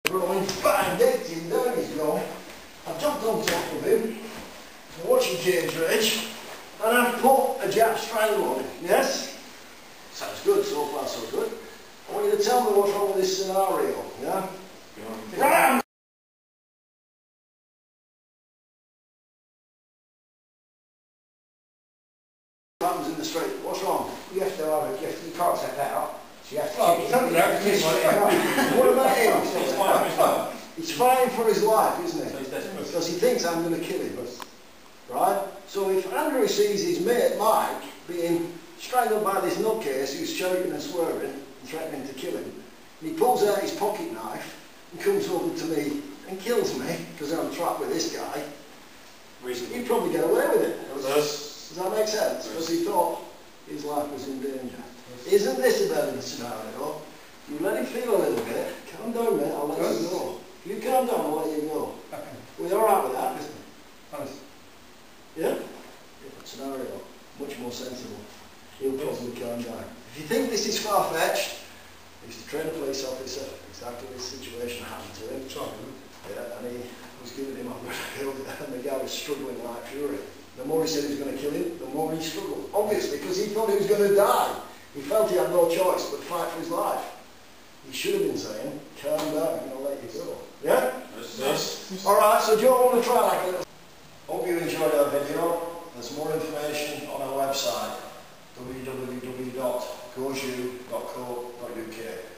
Rolling 5 days in, down he's gone. I've jumped on top of him, I'm watching cage rage, and I've put a jab strangle on him, yes? Sounds good, so far so good. I want you to tell me what's wrong with this scenario, yeah? Ram! Happens in the street, what's wrong? You have to have it, you can't take that out. So you have to What about him? He's fighting for his life, isn't he? Because he thinks I'm going to kill him. Right? So if Andrew sees his mate Mike being strangled by this nutcase who's shouting and swearing and threatening to kill him, and he pulls out his pocket knife and comes over to me and kills me because I'm trapped with this guy, he'd probably get away with it. Does that make sense? Because he thought his life was in danger. Isn't this a better scenario? You let him feel a little bit. Calm down, mate, I'll let you go. If you calm down, I'll let you go. We're alright with that, isn't it? Yeah? Different scenario. Much more sensible. He'll probably calm down. If you think this is far-fetched, I used to train a police officer. Exactly this situation happened to him. Yeah, and he was giving him up and the guy was struggling like fury. The more he said he was going to kill him, the more he struggled. Obviously, because he thought he was going to die. He felt he had no choice but fight for his life. He should have been saying, calm down, I'm going to let you go. Yeah? Yes. Alright, so do you want to try like a little... Hope you enjoyed our video. There's more information on our website, www.dojo.co.uk.